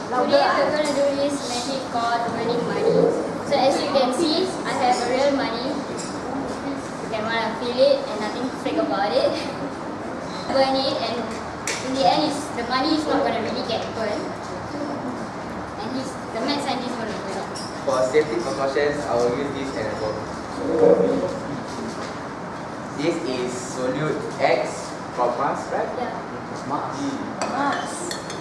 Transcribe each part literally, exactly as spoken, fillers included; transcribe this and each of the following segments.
Today we're going to do this magic called burning money. So as you can see, I have a real money. You can want to feel it and nothing fake about it. Burn it, and in the end, it's, the money is not going to really get burned. And he's, the mad scientist is going to burn it. For safety precautions, I will use this example. This is solute X from Mars, right? Yeah. Mars. Mars.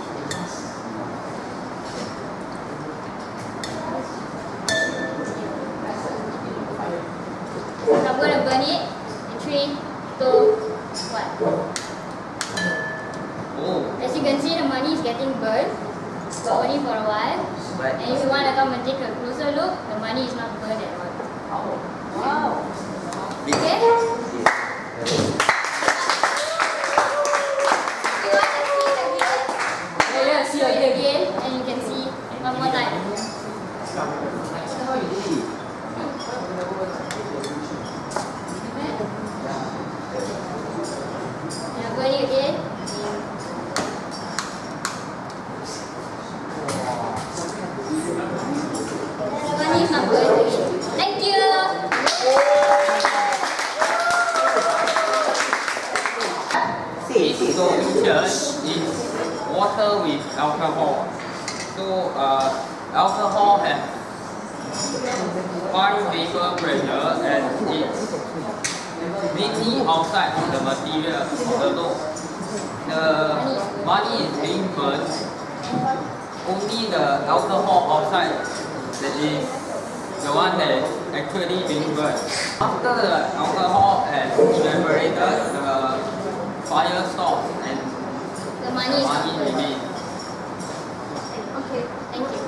So I'm going to burn it in three, two, one. Oh. As you can see, the money is getting burned, but only for a while. Right. And if you want to come and take a closer look, the money is not burned at all. Wow. Big. Okay? Yes. You want to see it again? Yeah, see Show it again. again, and you can see one more time. How you did it? Now burn it again. The money is not burned again. Thank you. This solution is water with alcohol. So uh, alcohol has high vapor pressure and it's mainly outside of the material of the loaf. The money is being burned. Only the alcohol outside that is the one that is actually being burned. After the alcohol has evaporated, the fire stops and The money is not money burned. remains. Okay, thank you.